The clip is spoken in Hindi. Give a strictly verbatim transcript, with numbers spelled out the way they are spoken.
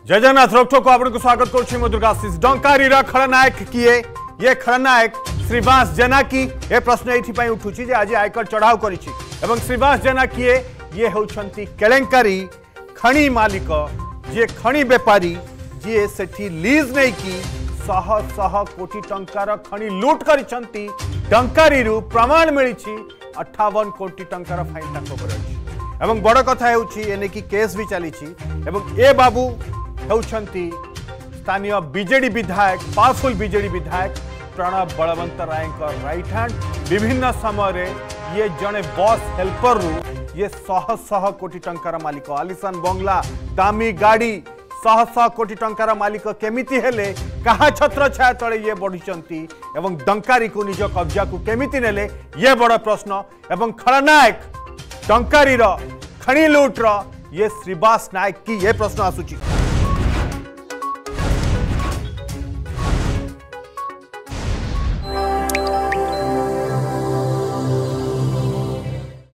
जय जगन्नाथ रोकठोक को आपको स्वागत करुच्ची मु दुर्गाशीष डंकारी खलनायक किए ये खलनायक श्रीवास जेना की ए प्रश्न ये उठुची आज आयकर चढ़ाऊ कर श्रीवास जेना किए ये होती केलेंकारी खणी मालिक जी खणी बेपारी जी सेठी लीज नहीं कि शह शह कोटी टंकार खणी लुट करिसंती डंकारी प्रमाण मिली अठावन कोटी टंकार फाइन ताक एवं बड़ कथा है कि केस भी चली ए बाबू होती स्थानीय बीजेडी विधायक पावरफुल बीजेडी विधायक प्रणव बलवंत राय राइट हैंड विभिन्न समय ये जड़े बस हेल्पर रु ये शह शह कोटी टंकार मालिक आलिशान बंगला दामी गाड़ी शह शह कोटी टंकार मालिक केमिति हेले कहा छत्र छाया तले ये बढ़ी एवं डंकारी को निज कब्जा को केमिति नेले ये बड़ प्रश्न एवं खलनायक डंकारी खणी लुट्र ये श्रीवास नायक की ये प्रश्न आसुची।